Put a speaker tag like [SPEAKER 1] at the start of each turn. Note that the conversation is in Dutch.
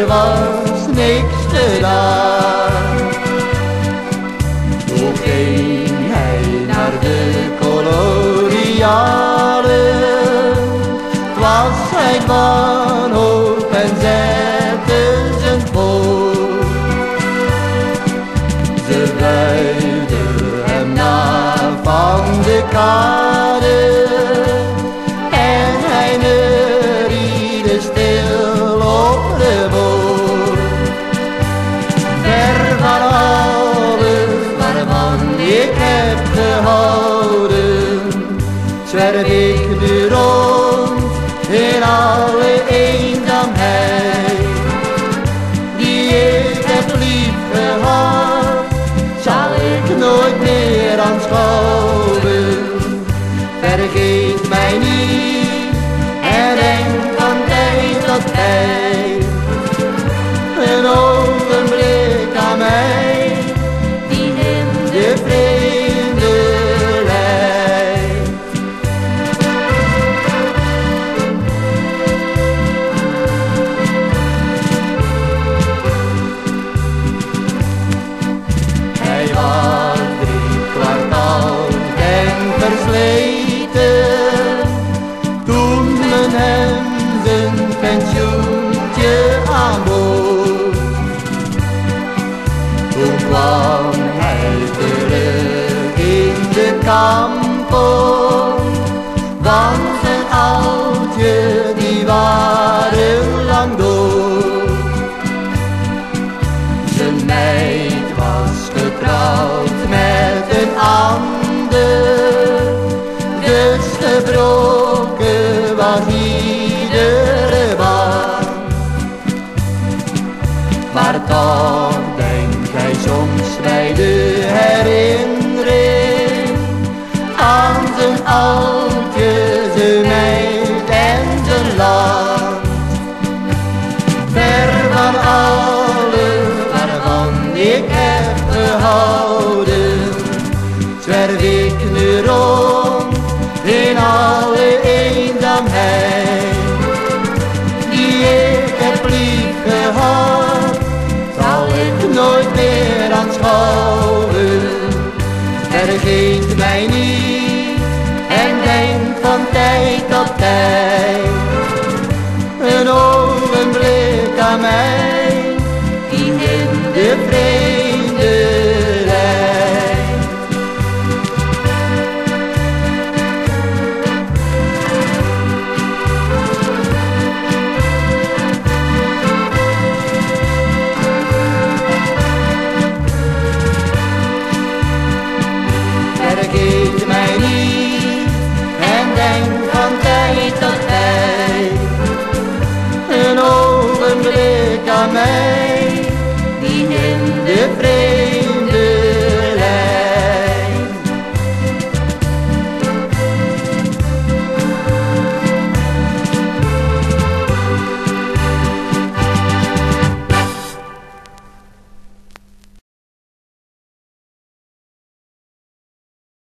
[SPEAKER 1] er was niks gedaan. Toen ging hij naar de kolonialen. Het was zijn wanhoop en zette zijn voet. Ze wuifden hem na van de kade en hij neuriede stil op de boot. Ver van alles waarvan ik heb gehouden, zwerf ik nu rond in alle eenzaamheid. Die ik heb lief gehad, zal ik nooit meer aanschouwen. Vergeet mij niet en denk van tijd tot tijd een ogenblik aan mij, die in de vreemde leidt. Hij was 3 kwartaal en versleten toen men hem zijn pensioentje aanbood. Toen kwam hij terug in de kampong, want zijn oudje die waren lang dood. Zijn meid was getrouwd met een ander, dus gebroken was iedere band. Maar toch denkt hij soms bij de herinnering aan zijn oudje, zijn meid en zijn land. Ver van alles waarvan ik heb gehouden, zwerf ik nu rond in alle eenzaamheid. Die ik heb lief gehad, zal ik nooit meer aanschouwen. Vergeet mij niet en denk van tijd tot tijd een ogenblik aan mij, die in de vreemde leidt. Vergeet mij niet en denk van tijd tot tijd een ogenblik aan mij, die in de vrede